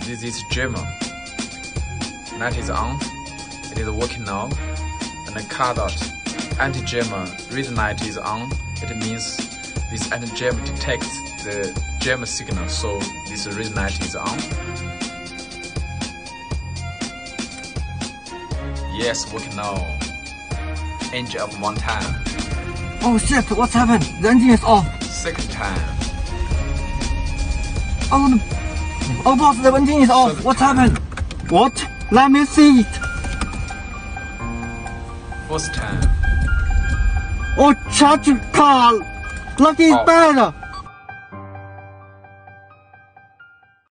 this is jammer. Light is on. It is working now. And then car dot anti-jammer reason light is on. It means this anti-jammer detects the jammer signal, so this reason light is on. Yes, working now. Engine up one time. Oh shit, what's happened? The engine is off. Second time. Oh boss, the engine is off. Third What's time. happened? What? Let me see it. First time. Oh, charge car. Lucky is Oh. bad.